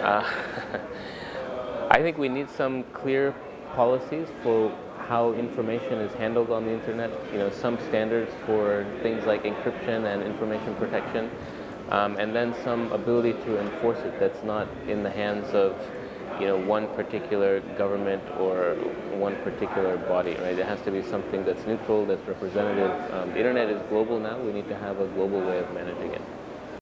Uh, I think we need some clear policies for how information is handled on the internet. You know, some standards for things like encryption and information protection, and then some ability to enforce it that's not in the hands of, you know, one particular government or one particular body, right? It has to be something that's neutral, that's representative. The internet is global now. We need to have a global way of managing it.